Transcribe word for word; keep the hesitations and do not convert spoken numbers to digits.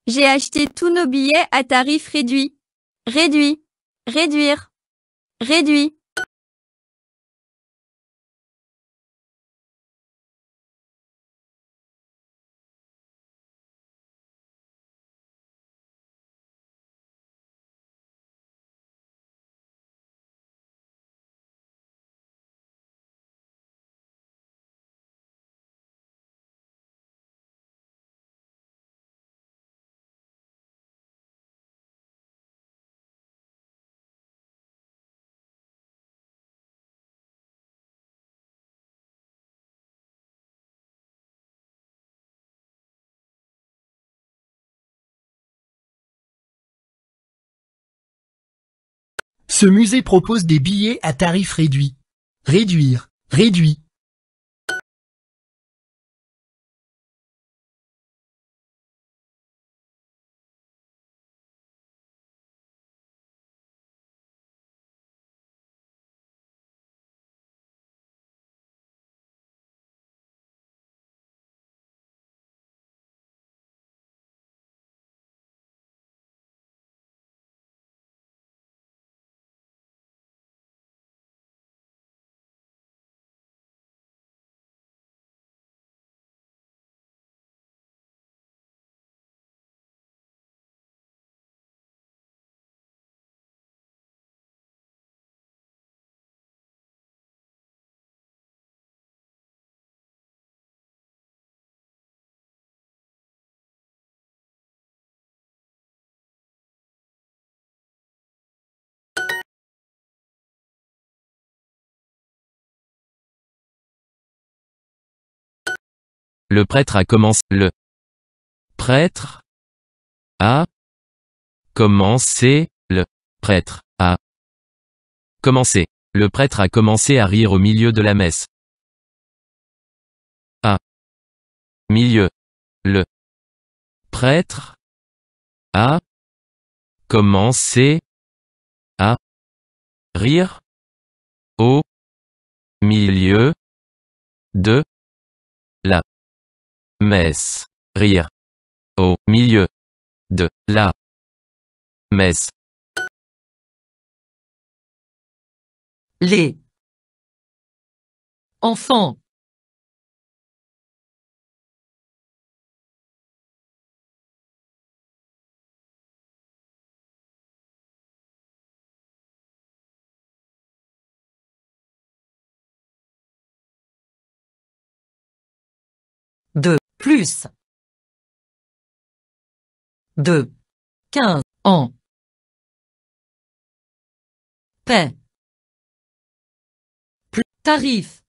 J'ai acheté tous nos billets à tarif réduit. Réduit. Réduire. Réduit. Ce musée propose des billets à tarif réduit. Réduire. Réduit. Le prêtre a commencé. Le prêtre a commencé. Le prêtre a commencé. Le prêtre a commencé à rire au milieu de la messe. A milieu. Le prêtre a commencé à rire au milieu de la messe. Rire au milieu de la messe. Les enfants. De plus de quinze ans. Paix. Plus tarif.